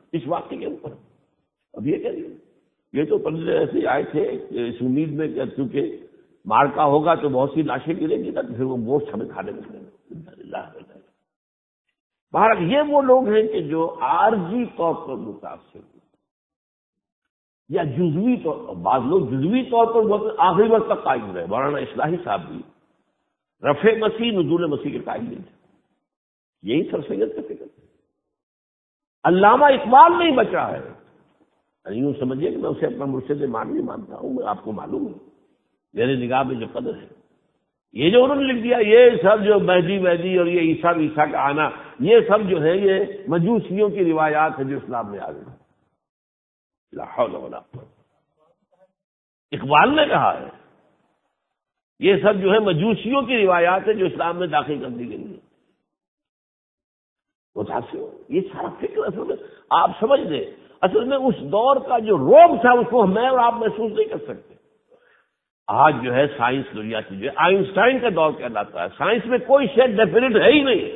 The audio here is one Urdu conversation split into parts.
اس واقعے کے اوپر. اب یہ کہہ یہ تو پندرہ ایسے آئے تھے اس امید میں کہ چونکہ مارکا ہوگا تو بہت سی لاشیں گریں گی نا تو پھر وہ گوشت ہمیں کھانے میں. بہرحال یہ وہ لوگ ہیں کہ جو عارضی طور پر متاثر ہوئے یا جزوی طور پر. بعض لوگ جزوی طور پر آخری وقت تک قائم رہے. مولانا اصلاحی صاحب بھی رفع مسیح نزول مسیح کے قائم نہیں تھے. یہی سر سید کا فکر. علامہ اقبال نہیں بچا ہے. یوں سمجھیے کہ میں اسے اپنا مرشد مان نہیں مانتا ہوں. میں آپ کو معلوم ہے میرے نگاہ میں جو قدر ہے. یہ جو انہوں نے لکھ دیا یہ سب جو مہدی اور یہ عیسیٰ کا آنا یہ سب جو ہے یہ مجوسیوں کی روایات ہے جو اسلام میں آ گئی. لا حول ولا قوت. اقبال نے کہا ہے یہ سب جو ہے مجوسیوں کی روایات ہے جو اسلام میں داخل کر دی گئی ہے. یہ سارا فکر اصل میں آپ سمجھ لیں اصل میں اس دور کا جو روب تھا اس کو میں اور آپ محسوس نہیں کر سکتے. آج جو ہے سائنس دنیا کی جو ہے آئنسٹائن کا دور کہلاتا ہے. سائنس میں کوئی شے ڈیفینٹ ہے ہی نہیں.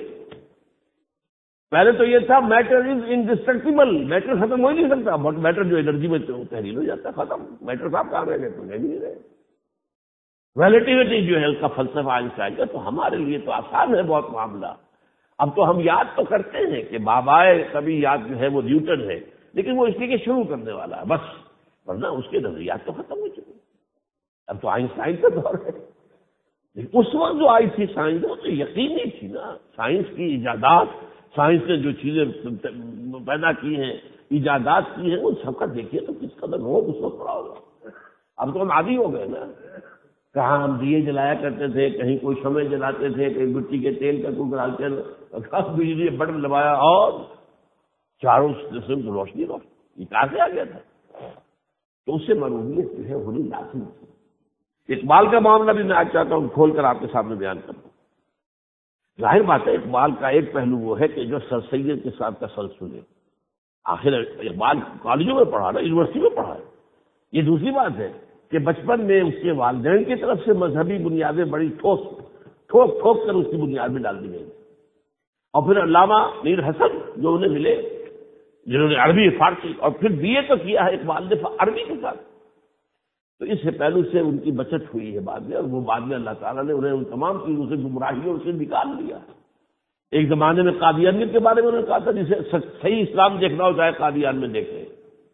پہلے تو یہ تھا میٹر از انڈسٹرکٹیبل. میٹر ختم ہو ہی نہیں سکتا. میٹر جو انرجی میں تحلیل ہو جاتا ہے ختم. میٹر صاحب کہاں رہ گئے تو نہیں رہے. ریلیٹیوٹی جو ہے اس کا فلسفہ آئنسٹائن کا تو ہمارے لیے تو آسان ہے بہت معاملہ. اب تو ہم یاد تو کرتے ہیں کہ بابائے کبھی یاد جو ہے وہ نیوٹن ہے لیکن وہ اس لیے کہ شروع کرنے والا ہے بس. ورنہ اس کے نظریات تو ختم ہو چکے. اب تو آئنسٹائن کا دور ہے. اس وقت جو آئی تھی سائنس وہ تو یقینی تھی نا. سائنس کی ایجادات سائنس نے جو چیزیں پیدا کی ہیں ایجادات کی ہیں ان سب کا دیکھیے تو کس قدر روب اس وقت پڑا ہوگا. اب تو ہم عادی ہو گئے نا. کہاں ہم دیے جلایا کرتے تھے کہیں کوئی شمع جلاتے تھے کہیں مٹی کے تیل کا کوئی ڈالتے بجلی بٹن دبایا اور چاروں قسم کی روشنی یہ کہاں سے آ گیا تھا. تو اس سے معلومیت جو ہے ہونی لازم تھی. اقبال کا معاملہ بھی میں آج چاہتا ہوں کھول کر آپ کے سامنے بیان کروں. ظاہر بات ہے اقبال کا ایک پہلو وہ ہے کہ جو سر سید کے ساتھ تسلسل ہے. آخر اقبال کالجوں میں پڑھا نا یونیورسٹی میں پڑھا ہے. یہ دوسری بات ہے کہ بچپن میں اس کے والدین کی طرف سے مذہبی بنیادیں بڑی ٹھوک کر اس کی بنیاد میں ڈال دی گئی. اور پھر علامہ میر حسن جو انہیں ملے جنہوں نے عربی فارسی اور پھر بی اے تو کیا ہے اقبال نے عربی کے ساتھ. تو اس پہلو سے ان کی بچت ہوئی ہے بعد میں. اور وہ بعد میں اللہ تعالیٰ نے انہیں ان تمام چیزوں سے گمراہیوں سے نکال دیا. ایک زمانے میں قادیانیت کے بارے میں انہوں نے کہا تھا جسے صحیح اسلام دیکھنا ہو چاہے قادیان میں دیکھیں.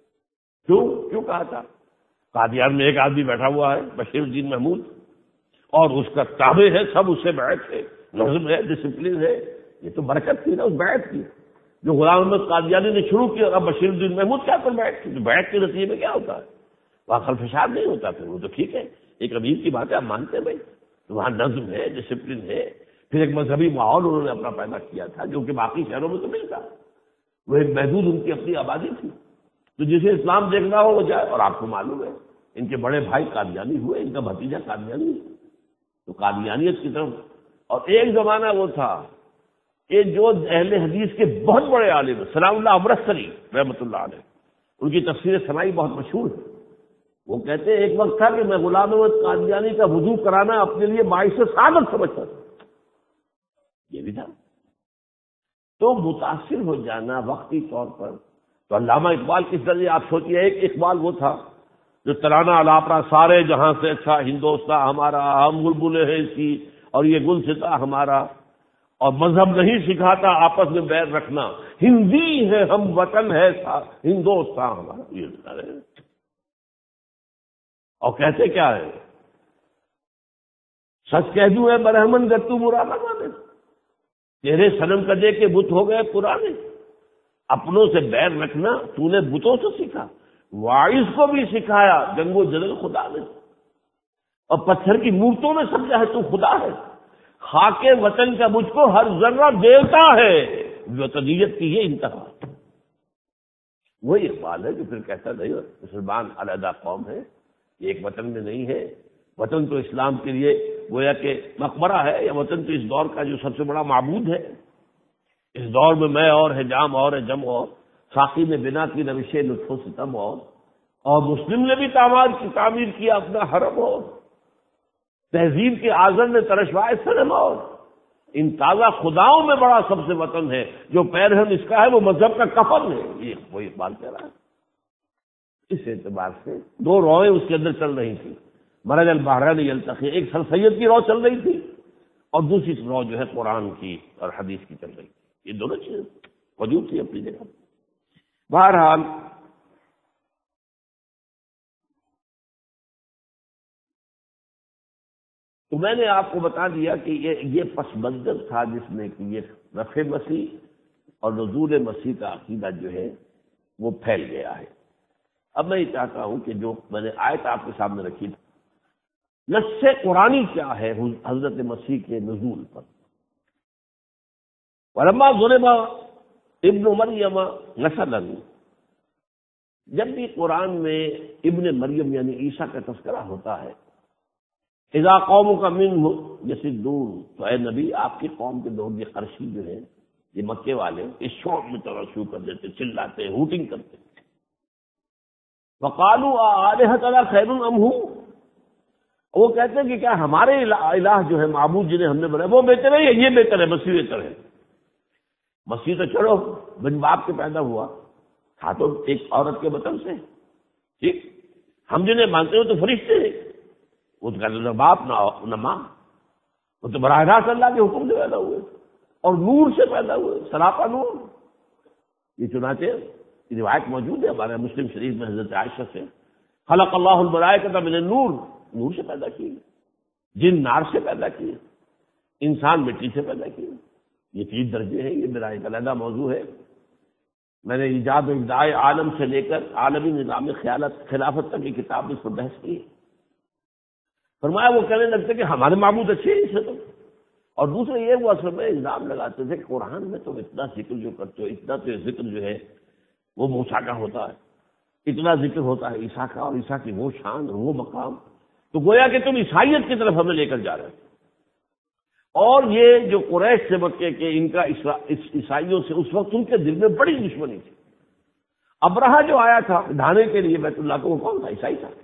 کیوں کہا تھا؟ قادیان میں ایک آدمی بیٹھا ہوا ہے بشیر الدین محمود اور اس کا تابع ہے سب اس سے بیعت ہے نظم ہے ڈسپلن ہے. یہ تو برکت تھی نا اس بیعت کی جو غلام احمد قادیانی نے شروع کی. اور اب بشیر الدین محمود کیا کر بیعت کی. بیعت کے نتیجے میں کیا ہوتا ہے وہاں خلفشار نہیں ہوتا. پھر وہ تو ٹھیک ہے ایک امیر کی بات ہے آپ مانتے ہیں بھائی. وہاں نظم ہے ڈسپلن ہے. پھر ایک مذہبی ماحول انہوں نے اپنا پیدا کیا تھا جو کہ باقی شہروں میں تو نہیں تھا. وہ ایک محدود ان کی اپنی آبادی تھی. تو جسے اسلام دیکھنا ہو وہ جائے. اور آپ کو معلوم ہے ان کے بڑے بھائی قادیانی ہوئے ان کا بھتیجا قادیانی. تو قادیانیت کی طرف. اور ایک زمانہ وہ تھا کہ جو اہل حدیث کے بہت بڑے عالم سلام اللہ امرتسری رحمۃ اللہ علیہ ان کی تفسیر سنائی بہت مشہور ہے. وہ کہتے ہیں ایک وقت تھا کہ میں غلام احمد قادیانی کا وضو کرانا اپنے لیے باعث سعادت سمجھتا تھا. یہ بھی تھا. تو متاثر ہو جانا وقتی طور پر. تو علامہ اقبال کس طرح آپ سوچیے ایک اقبال وہ تھا جو ترانہ الاپرا سارے جہاں سے اچھا ہندوستان ہمارا ہم بلبلے ہیں اس کی اور یہ گل ستا ہمارا اور مذہب نہیں سکھاتا آپس میں بیر رکھنا ہندی ہے ہم وطن ہے ہندوستان ہمارا. یہ بتا رہے ہیں. اور کہتے کیا ہے سچ کہہ دوں ہے برہمن گتو مرادہ مانے تیرے صنم کدے کے بت ہو گئے پرانے. اپنوں سے بیر رکھنا تو نے بتوں سے سیکھا. وائس کو بھی سکھایا جنگ و جدل خدا نے. اور پتھر کی مورتوں میں سمجھا ہے تو خدا ہے. خاک وطن کا مجھ کو ہر ذرہ دیوتا ہے. وطنیت کی یہ انتہا. وہی اقبال ہے جو پھر کہتا نہیں مسلمان علیحدہ قوم ہے یہ ایک وطن میں نہیں ہے. وطن تو اسلام کے لیے گویا کہ مقبرہ ہے. یا وطن تو اس دور کا جو سب سے بڑا معبود ہے. اس دور میں اور ہے جام اور ہے جم اور ساقی نے بنا کی روش لطف و ستم اور مسلم نے بھی تعمیر کیا اپنا حرم اور تہذیب کے آزر نے ترشوائے صنم اور ان تازہ خداؤں میں بڑا سب سے وطن ہے، جو پیرہن اس کا ہے وہ مذہب کا کفن ہے، یہ وہ اقبال کہہ رہا ہے۔ اس اعتبار سے دو روئیں اس کے اندر چل رہی تھی، مرج البحرین یلتقی، ایک سر سید کی رو چل رہی تھی اور دوسری رو جو ہے قرآن کی اور حدیث کی چل رہی تھی۔ یہ دونوں چیزیں موجود تھی اپنی جگہ۔ بہرحال تو میں نے آپ کو بتا دیا کہ یہ پس منظر تھا جس میں کہ یہ رفع مسیح اور نزول مسیح کا عقیدہ جو ہے وہ پھیل گیا ہے۔ اب میں یہ چاہتا ہوں کہ جو میں نے آیت آپ کے سامنے رکھی تھی، نص قرآنی کیا ہے حضرت مسیح کے نزول پر۔ ولما ضرب ابن مریم مثلا، جب بھی قرآن میں ابن مریم یعنی عیسیٰ کا تذکرہ ہوتا ہے، اذا قوم کا منہ یصدون، تو اے نبی آپ کی قوم کے لوگ یہ قرشی جو ہے، یہ مکے والے، اس شوق میں شروع کر دیتے، چلاتے، ہوٹنگ کرتے۔ وقالوا آلہتنا خیر ام ہو، وہ کہتے ہیں کہ کیا ہمارے الہ جو ہے معبود جنہیں ہم نے بنایا وہ بہتر ہے یا یہ بہتر ہے، مسیح بہتر ہے؟ مسیح تو چلو بن باپ کے پیدا ہوا تھا تو ایک عورت کے بطن سے، ٹھیک، ہم جنہیں مانتے ہو تو فرشتے ہیں، وہ تو کہتے باپ نہ ماں، وہ تو براہ راست اللہ کے حکم سے پیدا ہوئے اور نور سے پیدا ہوئے، سراپا نور۔ یہ چنانچہ یہ روایت موجود ہے ہمارے مسلم شریف میں حضرت عائشہ سے، خلق اللہ الملائکۃ من النور، نور سے پیدا کیے، جن نار سے پیدا کیے، انسان مٹی سے پیدا کیے۔ یہ 3 درجے ہیں، یہ میرا ایک علیحدہ موضوع ہے۔ میں نے ایجاد و ابداع عالم سے لے کر عالمی نظام خلافت تک کی کتاب میں اس پر بحث کی ہے۔ فرمایا وہ کہنے لگتے کہ ہمارے معبود اچھے ہیں اسے تو، اور دوسرے یہ وہ اصل میں الزام لگاتے تھے کہ قرآن میں تو اتنا ذکر جو کرتے ہو، اتنا تو ذکر جو ہے وہ موسیٰ کا ہوتا ہے، اتنا ذکر ہوتا ہے عیسیٰ کا، اور عیسیٰ کی وہ شان اور وہ مقام، تو گویا کہ تم عیسائیت کی طرف ہمیں لے کر جا رہے ہیں۔ اور یہ جو قریش سے مکے کے ان کا عیسائیوں سے اس وقت ان کے دل میں بڑی دشمنی تھی۔ ابرہہ جو آیا تھا ڈھانے کے لیے بیت اللہ کو، وہ کون تھا؟ عیسائی تھا۔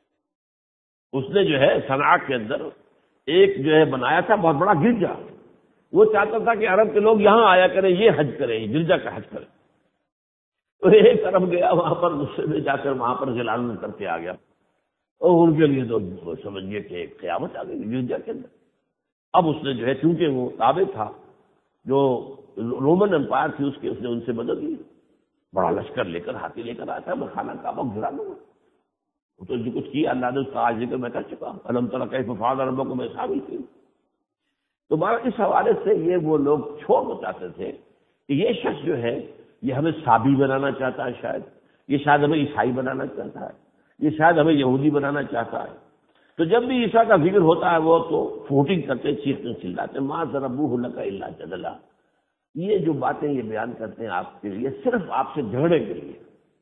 اس نے جو ہے صنعاء کے اندر ایک جو ہے بنایا تھا بہت بڑا گرجا، وہ چاہتا تھا کہ عرب کے لوگ یہاں آیا کریں، یہ حج کریں، گرجا کا حج کریں۔ تو ایک طرف گیا وہاں پر غصے میں جا کر وہاں پر غلام کر کے آ گیا، اور ان کے لیے تو سمجھیے کہ قیامت آ گئی گرجا کے اندر۔ اب اس نے جو ہے چونکہ وہ تابع تھا جو رومن امپائر تھی اس نے ان سے مدد لی، بڑا لشکر لے کر ہاتھی لے کر آیا تھا، میں خانہ کعبہ گھرا دوں گا۔ وہ تو جو کچھ کیا اللہ نے اس کا آج ذکر میں کر چکا، الم تر کیف فعل ربک میں شامل تھی۔ تو بارہ اس حوالے سے یہ وہ لوگ چھوڑ بتاتے تھے کہ یہ شخص جو ہے یہ ہمیں صابی بنانا چاہتا ہے، شاید یہ شاید ہمیں عیسائی بنانا چاہتا ہے، یہ شاید ہمیں یہودی بنانا چاہتا ہے۔ تو جب بھی عیسیٰ کا ذکر ہوتا ہے وہ تو فوٹنگ کرتے، چیختے چلاتے، ما ضربوہ لک الا جدلا۔ یہ جو باتیں یہ بیان کرتے ہیں آپ کے لیے صرف آپ سے جھگڑے کے لیے،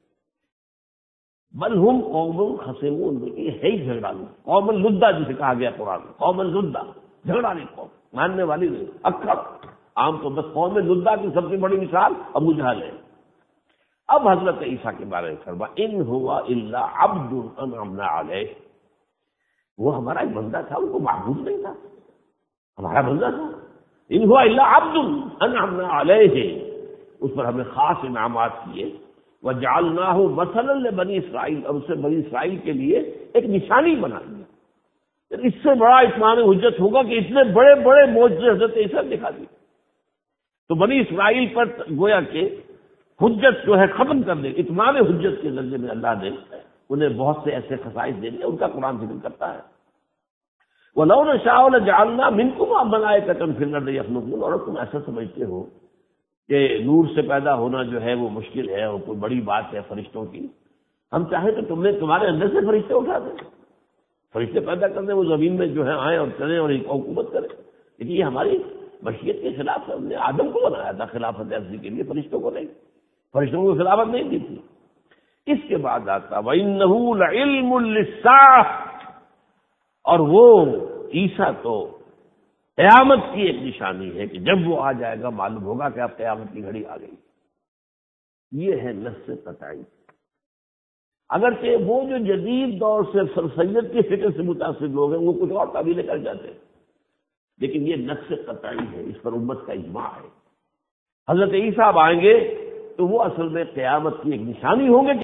بل ہم قوم خصمون، یہ ہے ہی جھگڑالو قوم لدہ جسے کہا گیا قرآن میں، قوم لدہ، جھگڑالی قوم، ماننے والی نہیں، اکثر عام تو بس قوم لدہ کی سب سے بڑی مثال ابو جہل ہے۔ اب حضرت عیسیٰ کے بارے میں فرما ان ہوا الا عبد انعمنا علیہ، وہ ہمارا ایک بندہ تھا، ان کو معبود نہیں تھا، ہمارا بندہ تھا۔ ان ہوا الا عبد انعمنا علیہ، اس پر ہمیں خاص انعامات کیے، وجعلناہ مثلا لبنی اسرائیل، اور اسے بنی اسرائیل کے لیے ایک نشانی بنا دیا۔ اس سے بڑا اتمام حجت ہوگا کہ اتنے بڑے بڑے معجزے حضرت عیسیٰ نے دکھا دیے، تو بنی اسرائیل پر گویا کہ حجت جو ہے ختم کر دے، اتمام حجت کے درجے میں اللہ نے انہیں بہت سے ایسے خصائص دے دیے، ان کا قرآن ذکر کرتا ہے۔ وَلَوْ نَشَاءُ لَجَعَلْنَا مِنْكُمْ مَلَائِكَةً فِي الْأَرْضِ يَخْلُقُونَ، اور تم ایسا سمجھتے ہو کہ نور سے پیدا ہونا جو ہے وہ مشکل ہے اور کوئی بڑی بات ہے فرشتوں کی، ہم چاہیں تو تمہارے اندر سے فرشتے اٹھا دیں، فرشتے پیدا کر دیں، وہ زمین میں جو ہے آئیں اور چلیں اور ایک حکومت کریں، لیکن یہ ہماری مشیت کے خلاف ہے۔ ہم نے آدم کو بنایا تھا خلافت ارضی کے لیے، فرشتوں کو نہیں، فرشتوں کو خلافت نہیں دی تھی۔ اس کے بعد آتا وَإِنَّهُ لَعِلْمٌ لِلسَّاعَةِ، اور وہ عیسیٰ تو قیامت کی ایک نشانی ہے کہ جب وہ آ جائے گا معلوم ہوگا کہ اب قیامت کی گھڑی آ گئی۔ یہ ہے نص قطعی۔ اگرچہ وہ جو جدید دور سے سر سید کی فکر سے متاثر لوگ ہیں وہ کچھ اور تعبیریں کر جاتے ہیں، لیکن یہ نص قطعی ہے، اس پر امت کا اجماع ہے۔ حضرت عیسیٰ اب آئیں گے تو وہ اصل میں قیامت کی ایک نشانی ہوں گے